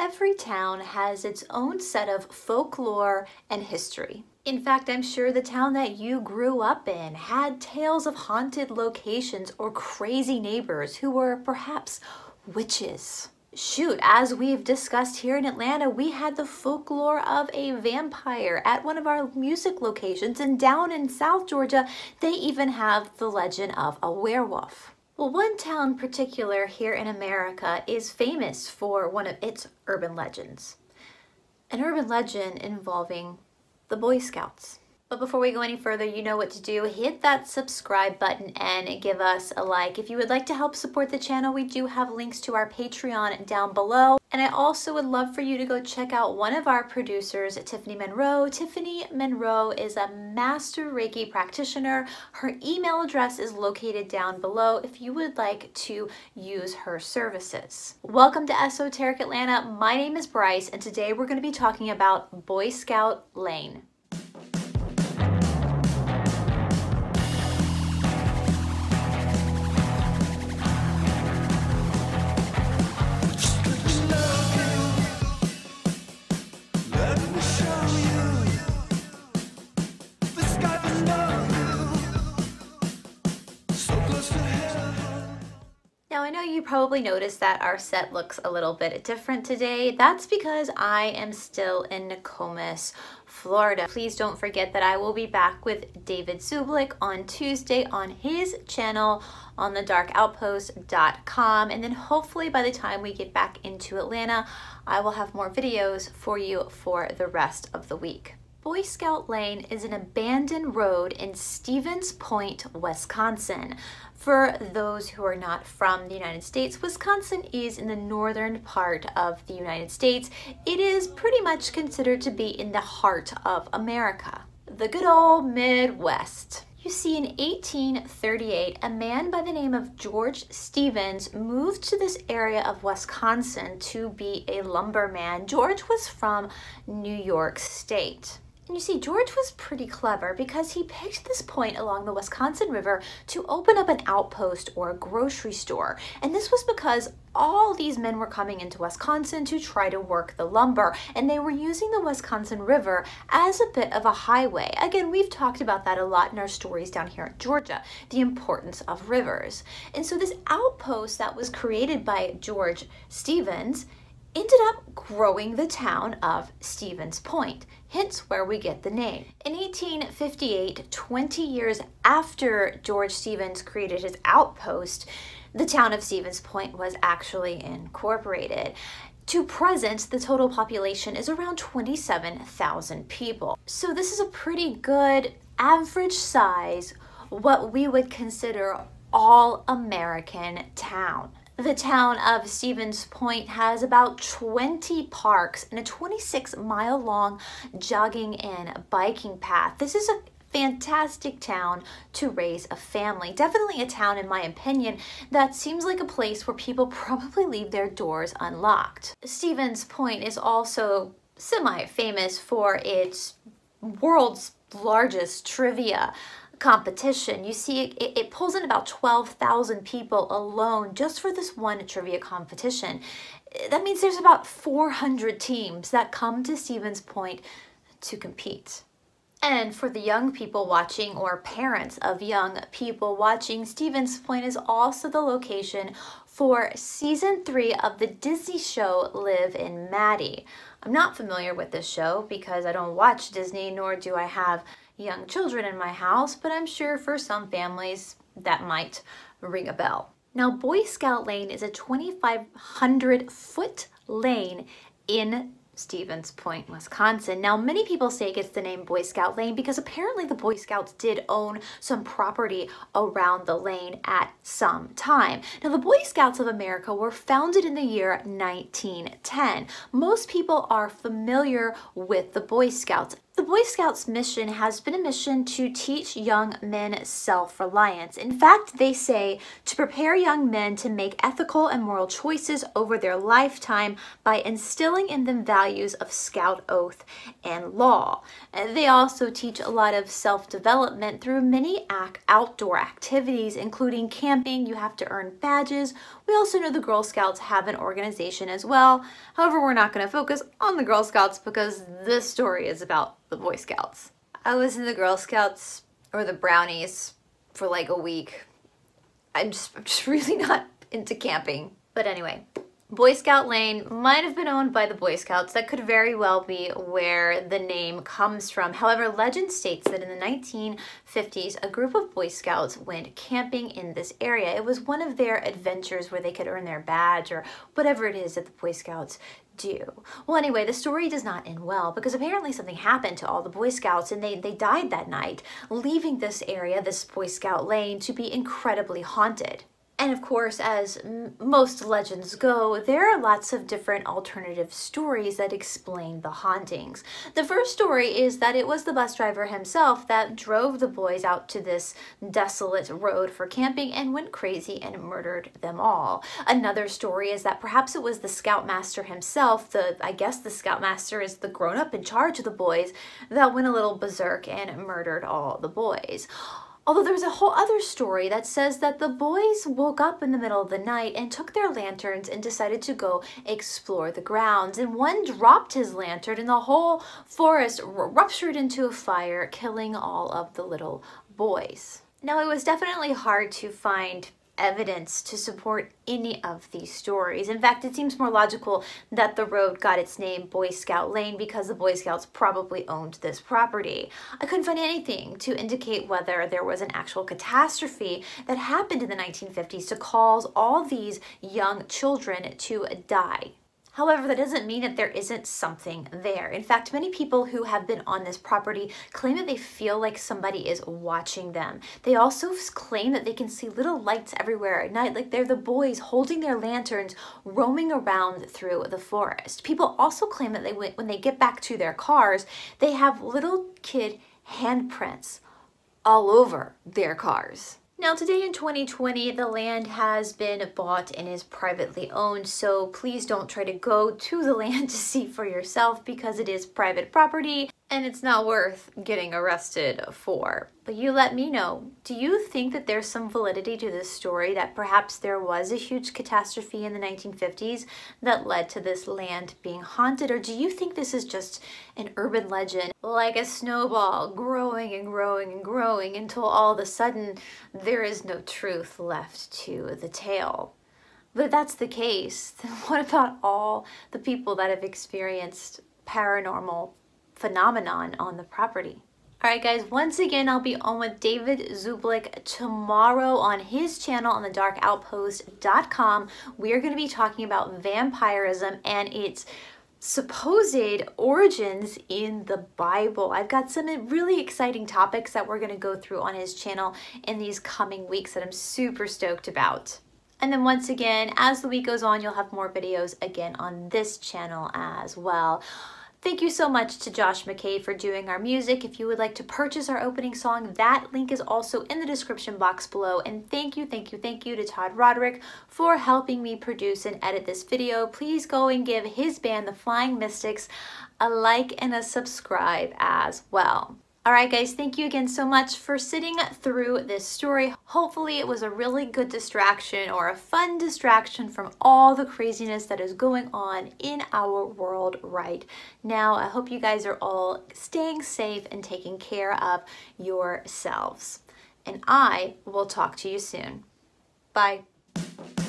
Every town has its own set of folklore and history. In fact, I'm sure the town that you grew up in had tales of haunted locations or crazy neighbors who were perhaps witches. Shoot, as we've discussed here in Atlanta, we had the folklore of a vampire at one of our music locations, and down in South Georgia, they even have the legend of a werewolf. Well, one town in particular here in America is famous for one of its urban legends. An urban legend involving the Boy Scouts. But before we go any further, you know what to do. Hit that subscribe button and give us a like. If you would like to help support the channel, we do have links to our Patreon down below. And I also would love for you to go check out one of our producers, Tiffany Monroe. Tiffany Monroe is a master Reiki practitioner. Her email address is located down below if you would like to use her services. Welcome to Esoteric Atlanta. My name is Bryce, and today we're going to be talking about Boy Scout Lane. Now, I know you probably noticed that our set looks a little bit different today. That's because I am still in Nokomis, Florida. Please don't forget that I will be back with David Zublick on Tuesday on his channel on thedarkoutpost.com. And then hopefully by the time we get back into Atlanta, I will have more videos for you for the rest of the week. Boy Scout Lane is an abandoned road in Stevens Point, Wisconsin. For those who are not from the United States, Wisconsin is in the northern part of the United States. It is pretty much considered to be in the heart of America, the good old Midwest. You see, in 1838, a man by the name of George Stevens moved to this area of Wisconsin to be a lumberman. George was from New York State. And you see, George was pretty clever because he picked this point along the Wisconsin River to open up an outpost or a grocery store. And this was because all these men were coming into Wisconsin to try to work the lumber, and they were using the Wisconsin River as a bit of a highway. Again, we've talked about that a lot in our stories down here in Georgia, the importance of rivers. And so this outpost that was created by George Stevens ended up growing the town of Stevens Point, hence where we get the name. In 1858, 20 years after George Stevens created his outpost, the town of Stevens Point was actually incorporated. To present, the total population is around 27,000 people. So this is a pretty good average size, what we would consider all-American town. The town of Stevens Point has about 20 parks and a 26-mile-long jogging and biking path. This is a fantastic town to raise a family. Definitely a town, in my opinion, that seems like a place where people probably leave their doors unlocked. Stevens Point is also semi-famous for its world's largest trivia competition. You see, it pulls in about 12,000 people alone just for this one trivia competition. That means there's about 400 teams that come to Stevens Point to compete. And for the young people watching, or parents of young people watching, Stevens Point is also the location for season 3 of the Disney show Liv and Maddie. I'm not familiar with this show because I don't watch Disney, nor do I have young children in my house, but I'm sure for some families that might ring a bell. Now, Boy Scout Lane is a 2,500-foot lane in Stevens Point, Wisconsin. Now, many people say it gets the name Boy Scout Lane because apparently the Boy Scouts did own some property around the lane at some time. Now, the Boy Scouts of America were founded in the year 1910. Most people are familiar with the Boy Scouts. The Boy Scouts mission has been a mission to teach young men self-reliance. In fact, they say to prepare young men to make ethical and moral choices over their lifetime by instilling in them values of Scout oath and law. And they also teach a lot of self-development through many outdoor activities, including camping. You have to earn badges We also know the Girl Scouts have an organization as well. However, we're not going to focus on the Girl Scouts because this story is about the Boy Scouts. I was in the Girl Scouts, or the Brownies, for like a week. I'm just really not into camping. But anyway, Boy Scout Lane might have been owned by the Boy Scouts. That could very well be where the name comes from. However, legend states that in the 1950s, a group of Boy Scouts went camping in this area. It was one of their adventures where they could earn their badge or whatever it is that the Boy Scouts do. Well, anyway, the story does not end well because apparently something happened to all the Boy Scouts and they died that night, leaving this area, this Boy Scout Lane, to be incredibly haunted. And of course, as most legends go, there are lots of different alternative stories that explain the hauntings. The first story is that it was the bus driver himself that drove the boys out to this desolate road for camping and went crazy and murdered them all. Another story is that perhaps it was the Scoutmaster himself, I guess the Scoutmaster is the grown-up in charge of the boys, that went a little berserk and murdered all the boys. Although there's a whole other story that says that the boys woke up in the middle of the night and took their lanterns and decided to go explore the grounds. And one dropped his lantern and the whole forest ruptured into a fire, killing all of the little boys. Now, it was definitely hard to find evidence to support any of these stories. In fact, it seems more logical that the road got its name Boy Scout Lane because the Boy Scouts probably owned this property. I couldn't find anything to indicate whether there was an actual catastrophe that happened in the 1950s to cause all these young children to die. However, that doesn't mean that there isn't something there. In fact, many people who have been on this property claim that they feel like somebody is watching them. They also claim that they can see little lights everywhere at night, like they're the boys holding their lanterns roaming around through the forest. People also claim that when they get back to their cars, they have little kid handprints all over their cars. Now, today in 2020, the land has been bought and is privately owned, so please don't try to go to the land to see for yourself because it is private property and it's not worth getting arrested for. But you let me know, do you think that there's some validity to this story, that perhaps there was a huge catastrophe in the 1950s that led to this land being haunted? Or do you think this is just an urban legend, like a snowball growing and growing and growing until all of a sudden there is no truth left to the tale? But if that's the case, then what about all the people that have experienced paranormal phenomenon on the property? Alright guys, once again I'll be on with David Zublick tomorrow on his channel on thedarkoutpost.com. We are going to be talking about vampirism and its supposed origins in the Bible. I've got some really exciting topics that we're going to go through on his channel in these coming weeks that I'm super stoked about. And then once again, as the week goes on, you'll have more videos again on this channel as well. Thank you so much to Josh McKay for doing our music. If you would like to purchase our opening song, that link is also in the description box below. And thank you to Todd Roderick for helping me produce and edit this video. Please go and give his band, The Flying Mystics, a like and a subscribe as well. Alright guys, thank you again so much for sitting through this story. Hopefully it was a really good distraction or a fun distraction from all the craziness that is going on in our world right now. I hope you guys are all staying safe and taking care of yourselves. And I will talk to you soon. Bye.